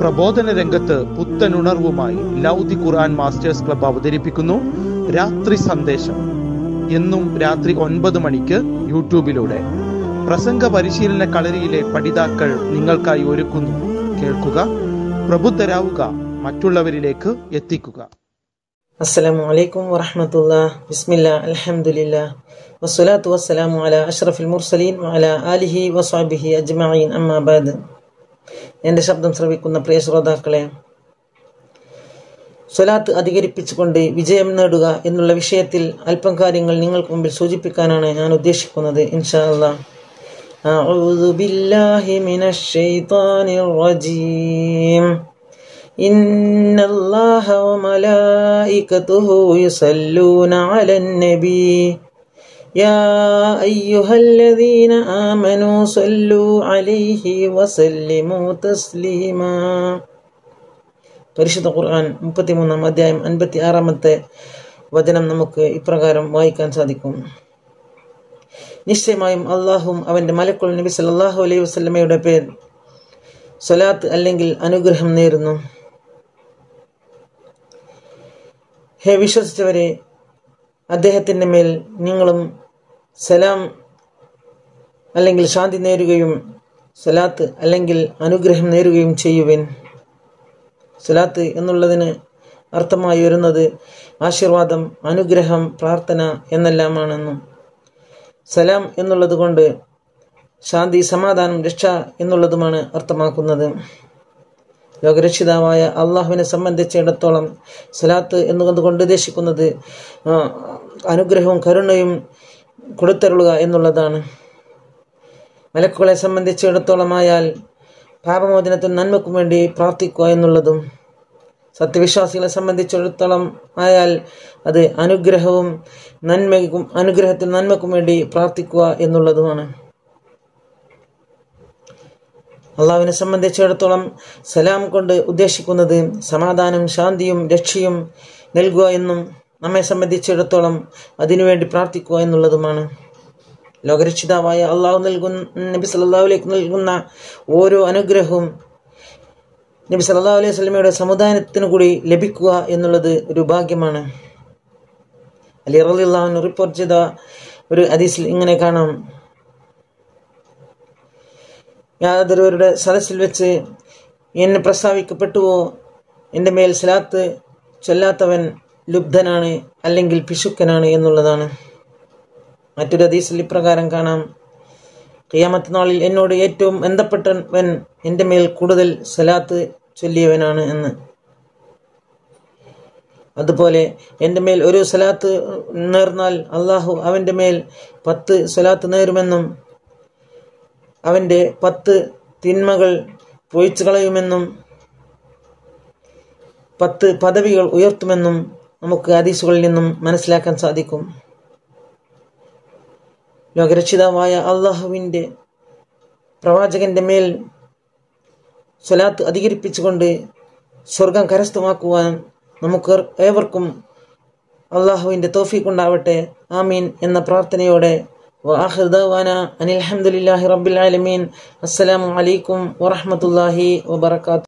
പ്രബോധന രംഗത്ത് പുത്തനുണർവുമായി ലൗദി ഖുർആൻ masters club അവതരിപ്പിക്കുന്നു രാത്രി സന്ദേശം. എന്നും രാത്രി 9 മണിക്ക് യൂട്യൂബിലൂടെ പ്രസംഗ പരിശീലന കളരിയിലെ പഠിതാക്കൾ നിങ്ങൾക്കായി ഒരുക്കുന്നു. കേൾക്കുക, പ്രബുദ്ധരാവുക, മറ്റുള്ളവരിലേക്ക് എത്തിക്കുക. അസ്സലാമു അലൈക്കും വറഹ്മത്തുള്ളാഹി. ബിസ്മില്ലാ, അൽഹംദുലില്ലാ, വസ്സലാത്തു വസ്സലാമു അലാ അഷ്റഫിൽ മുർസലീൻ വഅലാ ആലിഹി വസ്വഹ്ബിഹി അജ്മഈൻ. അമ്മാ ബഅദ്. എൻ്റെ ശബ്ദം ശ്രവിക്കുന്ന പ്രിയ ശ്രോതാക്കളെ, സ്വലാത്ത് അധികരിപ്പിച്ചുകൊണ്ട് വിജയം നേടുക എന്നുള്ള വിഷയത്തിൽ അല്പം കാര്യങ്ങൾ നിങ്ങൾക്ക് മുമ്പിൽ സൂചിപ്പിക്കാനാണ് ഞാൻ ഉദ്ദേശിക്കുന്നത്. ഇൻഷാ അല്ലാഹ്. അഊദു ബില്ലാഹി മിനശ് ശൈത്വാനിർ റജീം. ഇന്നല്ലാഹ വമലായികതുഹു യുസല്ലൂന അലൻ നബി യാ അയ്യുഹല്ലദീന ആമനൂ സല്ലൂ അലൈഹി വസല്ലിമൂ തസ്ലീമാ. പരിശുദ്ധ ഖുർആൻ 33-ാം അധ്യായം 56-ാമത്തെ വചനം നമുക്ക് ഇപ്രകാരം വായിക്കാൻ സാധിക്കും. നിശ്ചയമായും അള്ളാഹും അവന്റെ മലക്കുൽ നബി സല്ലല്ലാഹു അലൈഹി വസല്ലമയുടെ പേർ സ്വലാത്ത് അല്ലെങ്കിൽ അനുഗ്രഹം നേരുന്നു. ഹേ വിശ്വസിച്ചവരെ, അദ്ദേഹത്തിന്റെ മേൽ നിങ്ങളും സലാം അല്ലെങ്കിൽ ശാന്തി നേരുകയും സ്വലാത്ത് അല്ലെങ്കിൽ അനുഗ്രഹം നേരുകയും ചെയ്യുവിൻ. സ്വലാത്ത് എന്നുള്ളതിന് അർത്ഥമായി വരുന്നത് ആശീർവാദം, അനുഗ്രഹം, പ്രാർത്ഥന എന്നെല്ലാമാണെന്നും സലാം എന്നുള്ളത് കൊണ്ട് ശാന്തി, സമാധാനം, രക്ഷ എന്നുള്ളതുമാണ് അർത്ഥമാക്കുന്നത്. ലോകരക്ഷിതാവായ അള്ളാഹുവിനെ സംബന്ധിച്ചിടത്തോളം സ്വലാത്ത് എന്നുകൊണ്ട് ഉദ്ദേശിക്കുന്നത് അനുഗ്രഹവും കരുണയും കൊടുത്തരുളുക എന്നുള്ളതാണ്. മലക്കുകളെ സംബന്ധിച്ചിടത്തോളമായാൽ പാപമോചനത്തിനും നന്മയ്ക്കും വേണ്ടി പ്രാർത്ഥിക്കുക എന്നുള്ളതും, സത്യവിശ്വാസികളെ സംബന്ധിച്ചിടത്തോളം ആയാൽ അത് അനുഗ്രഹവും അനുഗ്രഹത്തിനും നന്മയ്ക്കും വേണ്ടി പ്രാർത്ഥിക്കുക എന്നുള്ളതുമാണ്. അള്ളാഹുവിനെ സംബന്ധിച്ചിടത്തോളം സലാം കൊണ്ട് ഉദ്ദേശിക്കുന്നത് സമാധാനം, ശാന്തിയും രക്ഷയും നൽകുക എന്നും നമ്മെ സംബന്ധിച്ചിടത്തോളം അതിനുവേണ്ടി പ്രാർത്ഥിക്കുക എന്നുള്ളതുമാണ്. ലോകരക്ഷിതാവായ അള്ളാഹു നബി സല്ലല്ലാഹു അലൈഹി നൽകുന്ന ഓരോ അനുഗ്രഹവും നബി സല്ലല്ലാഹു അലൈഹി വസല്ലമയുടെ സമുദായത്തിന് കൂടി ലഭിക്കുക എന്നുള്ളത് ഒരു ഭാഗ്യമാണ്. അലി റളിയല്ലാഹു അൻഹു റിപ്പോർട്ട് ചെയ്ത ഒരു ഹദീസിൽ ഇങ്ങനെ കാണാം: യാതൊരുവരുടെ സദസ്സിൽ വെച്ച് എന്നെ പ്രസ്താവിക്കപ്പെട്ടുവോ എൻ്റെ മേൽ സ്വലാത്ത് ചൊല്ലാത്തവൻ ലുബ്ധനാണ് അല്ലെങ്കിൽ പിശുക്കനാണ് എന്നുള്ളതാണ്. മറ്റൊരു ഹദീസിൽ ഇപ്രകാരം കാണാം: ഖിയാമത്ത് നാളിൽ എന്നോട് ഏറ്റവും ബന്ധപ്പെട്ടവൻ എൻ്റെ മേൽ കൂടുതൽ സ്വലാത്ത് ചൊല്ലിയവനാണ് എന്ന്. അതുപോലെ എൻ്റെ മേൽ ഒരു സ്വലാത്ത് നേർന്നാൽ അള്ളാഹു അവൻ്റെ മേൽ 10 സ്വലാത്ത് നേരുമെന്നും അവൻ്റെ 10 തിന്മകൾ പൊഴിച്ചു കളയുമെന്നും 10 പദവികൾ ഉയർത്തുമെന്നും നമുക്ക് ഹദീസുകളിൽ നിന്നും മനസ്സിലാക്കാൻ സാധിക്കും. ലോകരക്ഷിതാവായ അള്ളാഹുവിൻ്റെ പ്രവാചകന്റെ മേൽ സ്വലാത്ത് അധികരിപ്പിച്ചുകൊണ്ട് സ്വർഗം കരസ്ഥമാക്കുവാൻ നമുക്ക് ഏവർക്കും അള്ളാഹുവിൻ്റെ തൗഫീഖ് ഉണ്ടാവട്ടെ. ആമീൻ എന്ന പ്രാർത്ഥനയോടെ വആഖിറു ദഅവാനാ അനിൽ ഹംദുലില്ലാഹി റബ്ബിൽ ആലമീൻ. അസ്സലാമു അലൈക്കും വറഹ്മത്തുള്ളാഹി വബറകാതുഹു.